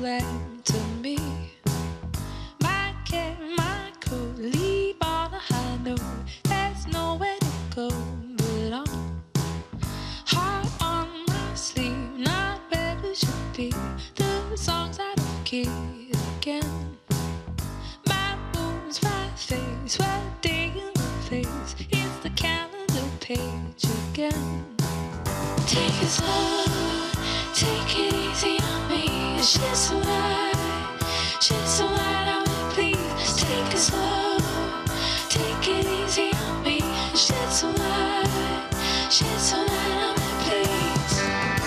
them to me. My cat, my coat, leave on a high note. There's nowhere to go but on. Heart on my sleeve, not where it should be. The songs I don't keep again. My wounds, my face, what day in the face. It's the calendar page again. Take it slow, take it easy on me. She's so light, I will please. Take it slow, take it easy on me. She's so light, I will please.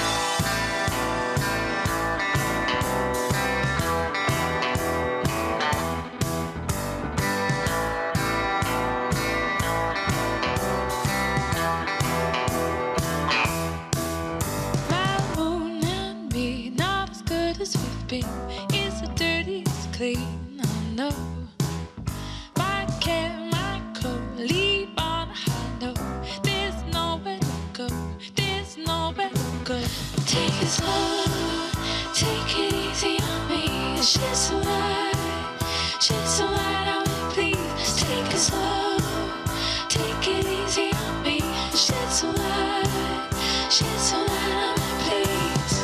My moon and me, not as good as we've been. It's the dirtiest clean, I know. My care, my coat, leave on a high note. There's nowhere to go, there's nowhere to go. Take it slow, take it easy on me. She's so light, I will please. Take it slow, take it easy on me. She's so light, I will please.